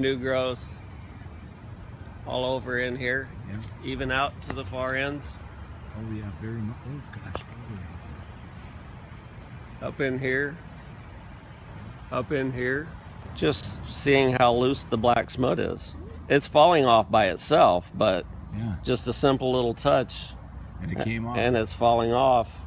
New growth all over in here, Yeah. even out to the far ends. Oh yeah, very much. Oh gosh. Oh, Up in here, up in here. Just seeing how loose the black smut is. It's falling off by itself, but yeah. just a simple little touch And it came off. and it's falling off.